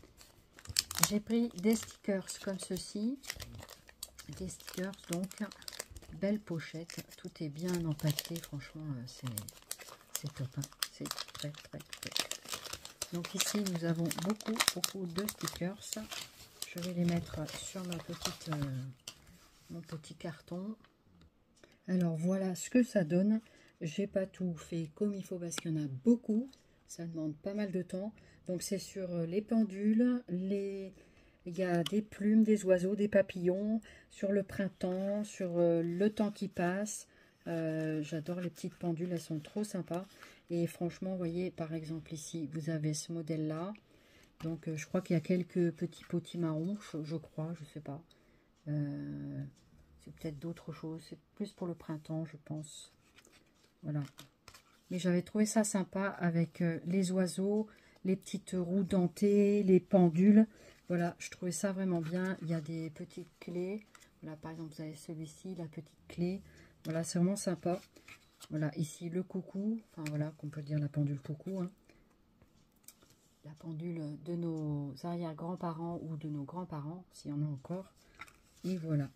J'ai pris des stickers comme ceci. Des stickers, donc, belle pochette. Tout est bien empaqueté. Franchement, c'est top. Hein. C'est très, très, très. Donc, ici, nous avons beaucoup, beaucoup de stickers. Je vais les mettre sur ma petite, euh, mon petit carton. Alors, voilà ce que ça donne. J'ai pas tout fait comme il faut parce qu'il y en a beaucoup. Ça demande pas mal de temps. Donc, c'est sur les pendules, les... il y a des plumes, des oiseaux, des papillons, sur le printemps, sur euh, le temps qui passe. Euh, J'adore les petites pendules, elles sont trop sympas. Et franchement, vous voyez, par exemple, ici, vous avez ce modèle-là. Donc, euh, je crois qu'il y a quelques petits potimarrons, je, je crois, je sais pas. Euh, c'est peut-être d'autres choses. C'est plus pour le printemps, je pense. Voilà. Mais j'avais trouvé ça sympa avec euh, les oiseaux, les petites roues dentées, les pendules. Voilà, je trouvais ça vraiment bien. Il y a des petites clés. Voilà, par exemple, vous avez celui-ci, la petite clé. Voilà, c'est vraiment sympa. Voilà, ici, le coucou. Enfin, voilà, qu'on peut dire la pendule coucou. Hein. La pendule de nos arrière-grands-parents ou de nos grands-parents, s'il y en a encore. Et voilà.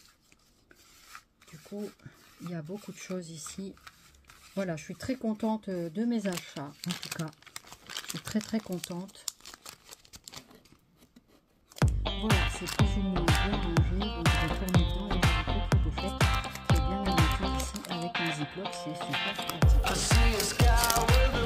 Du coup, il y a beaucoup de choses ici. Voilà, je suis très contente de mes achats, en tout cas. Je suis très, très contente. Voilà, c'est plus ou moins bien rangé. Donc, je vais tourner dedans et j'ai une petite pochette qui est bien ménagée ici avec un ziploc. C'est super pratique. Voilà. Je suis super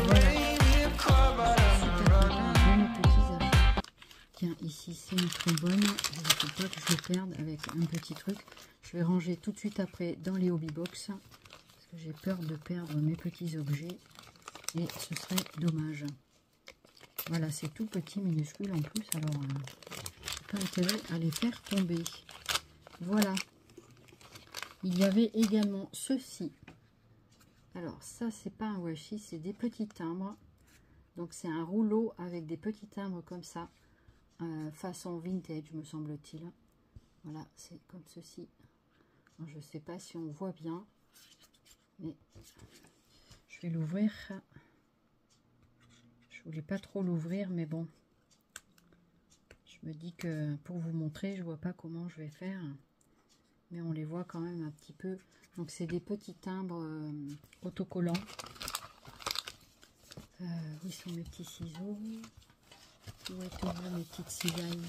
contente de mes petits achats. Tiens, ici, c'est une trombone. Il ne faut pas que je le perde avec un petit truc. Je vais ranger tout de suite après dans les hobby box. Parce que j'ai peur de perdre mes petits objets. Et ce serait dommage. Voilà, c'est tout petit, minuscule en plus. Alors... Euh, pas intérêt à les faire tomber. Voilà. Il y avait également ceci. Alors ça, c'est pas un washi, c'est des petits timbres. Donc c'est un rouleau avec des petits timbres comme ça, euh, façon vintage, me semble-t-il. Voilà, c'est comme ceci. Alors, je sais pas si on voit bien, mais je vais l'ouvrir. Je voulais pas trop l'ouvrir, mais bon. Je me dis que pour vous montrer, je vois pas comment je vais faire. Mais on les voit quand même un petit peu. Donc c'est des petits timbres euh, autocollants. Euh, où sont mes petits ciseaux? Où est-on mes petites cisailles?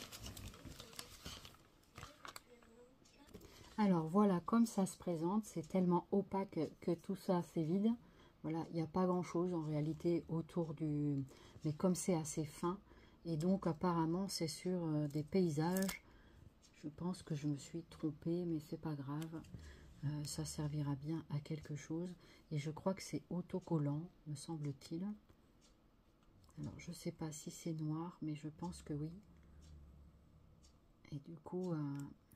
Alors voilà, comme ça se présente, c'est tellement opaque que tout ça c'est vide. Voilà, il n'y a pas grand chose en réalité autour du... Mais comme c'est assez fin, et donc apparemment c'est sur euh, des paysages. Je pense que je me suis trompée, mais c'est pas grave. Euh, ça servira bien à quelque chose. Et je crois que c'est autocollant, me semble-t-il. Alors, je sais pas si c'est noir, mais je pense que oui. Et du coup, euh,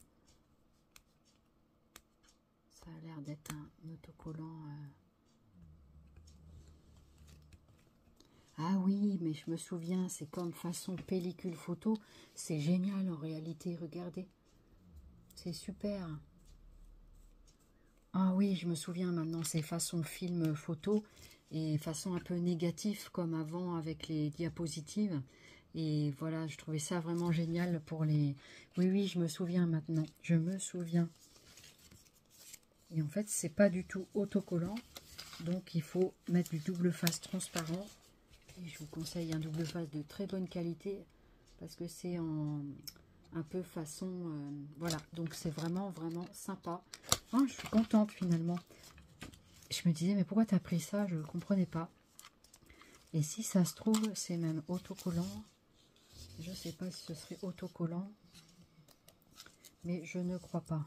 ça a l'air d'être un autocollant. Euh... Ah oui, mais je me souviens, c'est comme façon pellicule photo. C'est génial en réalité, regardez. C'est super. Ah oui, je me souviens maintenant, c'est façon film photo et façon un peu négatif comme avant avec les diapositives. Et voilà, je trouvais ça vraiment génial pour les... Oui, oui, je me souviens maintenant, je me souviens. Et en fait, c'est pas du tout autocollant, donc il faut mettre du double face transparent. Et je vous conseille un double face de très bonne qualité parce que c'est en... un peu façon, euh, voilà, donc c'est vraiment vraiment sympa. Oh, je suis contente finalement. Je me disais mais pourquoi tu as pris ça, je ne comprenais pas. Et si ça se trouve c'est même autocollant, je sais pas si ce serait autocollant, mais je ne crois pas.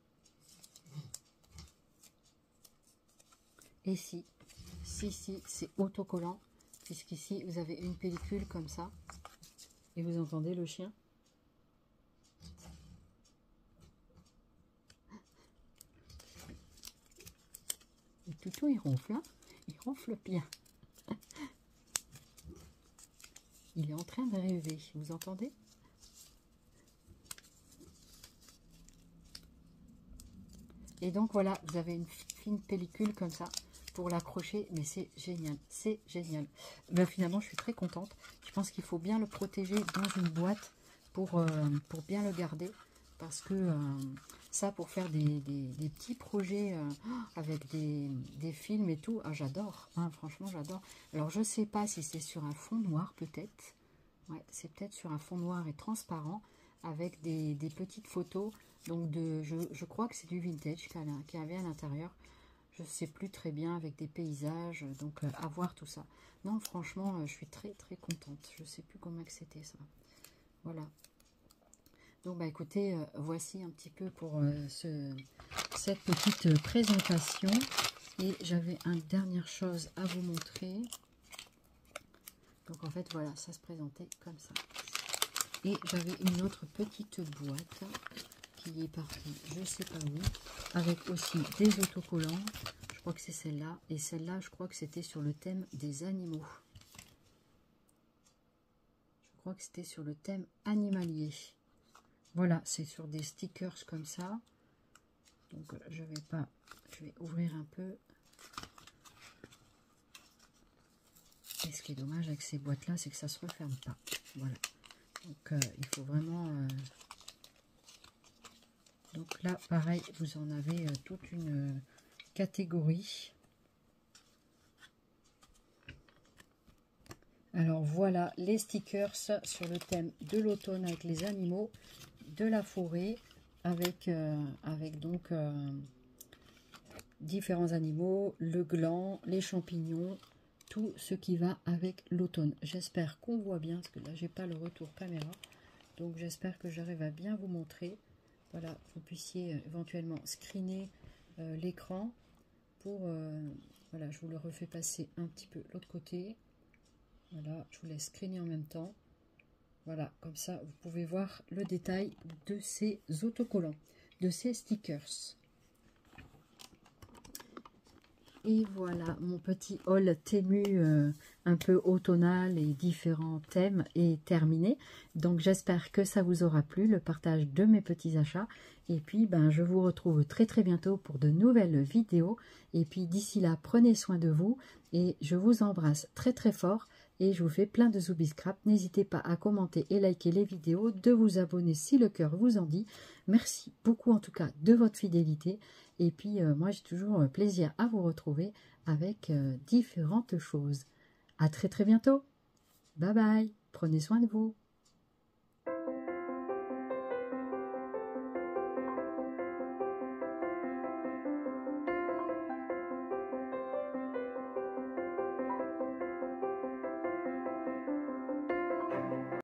Et si si si c'est autocollant, puisqu'ici vous avez une pellicule comme ça et vous entendez le chien. Le toutou il ronfle, hein, il ronfle bien. Il est en train de rêver, vous entendez? Et donc voilà, vous avez une fine pellicule comme ça pour l'accrocher, mais c'est génial, c'est génial. Ben, finalement, je suis très contente. Je pense qu'il faut bien le protéger dans une boîte pour, euh, pour bien le garder. Parce que euh, ça, pour faire des, des, des petits projets euh, avec des, des films et tout, ah, j'adore, hein, franchement, j'adore. Alors, je ne sais pas si c'est sur un fond noir, peut-être. Ouais, c'est peut-être sur un fond noir et transparent, avec des, des petites photos. Donc, de, je, je crois que c'est du vintage qu'il y avait à l'intérieur. Je ne sais plus très bien, avec des paysages. Donc, euh, à voir tout ça. Non, franchement, euh, je suis très, très contente. Je ne sais plus comment que c'était, ça. Voilà. Donc, bah, écoutez, euh, voici un petit peu pour euh, ce, cette petite euh, présentation. Et j'avais une dernière chose à vous montrer. Donc, en fait, voilà, ça se présentait comme ça. Et j'avais une autre petite boîte qui est partie, je ne sais pas où, avec aussi des autocollants. Je crois que c'est celle-là. Et celle-là, je crois que c'était sur le thème des animaux. Je crois que c'était sur le thème animalier. Voilà, c'est sur des stickers comme ça. Donc je vais pas, je vais ouvrir un peu. Et ce qui est dommage avec ces boîtes là, c'est que ça se referme pas. Voilà. Donc euh, il faut vraiment. Euh... Donc là, pareil, vous en avez euh, toute une euh, catégorie. Alors voilà les stickers sur le thème de l'automne avec les animaux, de la forêt, avec, euh, avec donc euh, différents animaux, le gland, les champignons, tout ce qui va avec l'automne. J'espère qu'on voit bien, parce que là j'ai pas le retour caméra, donc j'espère que j'arrive à bien vous montrer. Voilà, vous puissiez éventuellement screener euh, l'écran pour, euh, voilà, je vous le refais passer un petit peu de l'autre côté. Voilà, je vous laisse screener en même temps. Voilà, comme ça, vous pouvez voir le détail de ces autocollants, de ces stickers. Et voilà, mon petit haul Temu euh, un peu automnal et différents thèmes est terminé. Donc, j'espère que ça vous aura plu, le partage de mes petits achats. Et puis, ben, je vous retrouve très très bientôt pour de nouvelles vidéos. Et puis, d'ici là, prenez soin de vous. Et je vous embrasse très très fort. Et je vous fais plein de zoobies scrap. N'hésitez pas à commenter et liker les vidéos, de vous abonner si le cœur vous en dit. Merci beaucoup en tout cas de votre fidélité. Et puis euh, moi j'ai toujours euh, plaisir à vous retrouver avec euh, différentes choses. À très très bientôt. Bye bye. Prenez soin de vous.